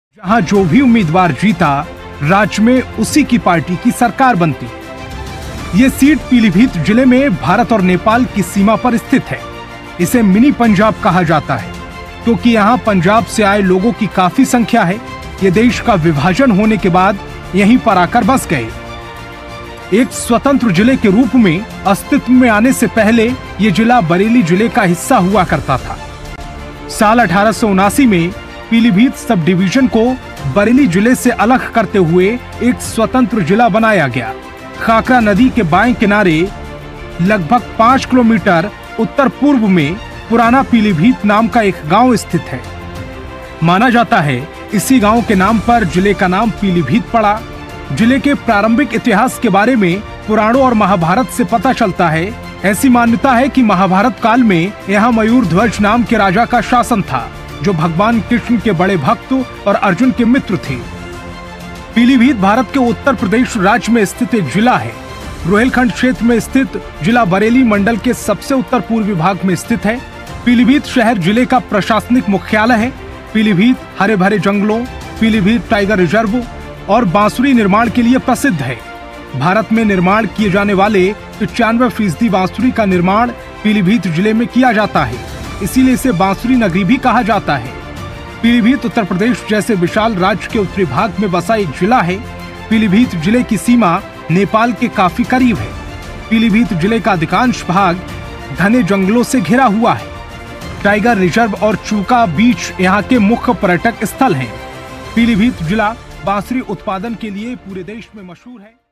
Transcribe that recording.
जहां जो भी उम्मीदवार जीता, राज्य में उसी की पार्टी की सरकार बनती। ये सीट पीलीभीत जिले में भारत और नेपाल की सीमा पर स्थित है। इसे मिनी पंजाब कहा जाता है क्योंकि यहाँ पंजाब से आए लोगों की काफी संख्या है। ये देश का विभाजन होने के बाद यहीं पर आकर बस गए। एक स्वतंत्र जिले के रूप में अस्तित्व में आने से पहले ये जिला बरेली जिले का हिस्सा हुआ करता था। साल 1879 में पीलीभीत सब डिवीजन को बरेली जिले से अलग करते हुए एक स्वतंत्र जिला बनाया गया। खाकरा नदी के बाएं किनारे लगभग 5 किलोमीटर उत्तर पूर्व में पुराना पीलीभीत नाम का एक गांव स्थित है। माना जाता है इसी गांव के नाम पर जिले का नाम पीलीभीत पड़ा। जिले के प्रारंभिक इतिहास के बारे में पुराणों और महाभारत से पता चलता है। ऐसी मान्यता है कि महाभारत काल में यहाँ मयूर ध्वज नाम के राजा का शासन था, जो भगवान कृष्ण के बड़े भक्त और अर्जुन के मित्र थे। पीलीभीत भारत के उत्तर प्रदेश राज्य में स्थित एक जिला है। रोहिलखंड क्षेत्र में स्थित जिला बरेली मंडल के सबसे उत्तर पूर्वी भाग में स्थित है। पीलीभीत शहर जिले का प्रशासनिक मुख्यालय है। पीलीभीत हरे भरे जंगलों, पीलीभीत टाइगर रिजर्व और बांसुरी निर्माण के लिए प्रसिद्ध है। भारत में निर्माण किए जाने वाले 95% बांसुरी का निर्माण पीलीभीत जिले में किया जाता है, इसीलिए इसे बांसुरी नगरी भी कहा जाता है। पीलीभीत उत्तर प्रदेश जैसे विशाल राज्य के उत्तरी भाग में बसा एक जिला है। पीलीभीत जिले की सीमा नेपाल के काफी करीब है। पीलीभीत जिले का अधिकांश भाग घने जंगलों से घिरा हुआ है। टाइगर रिजर्व और चूका बीच यहाँ के मुख्य पर्यटक स्थल हैं। पीलीभीत जिला बांसुरी उत्पादन के लिए पूरे देश में मशहूर है।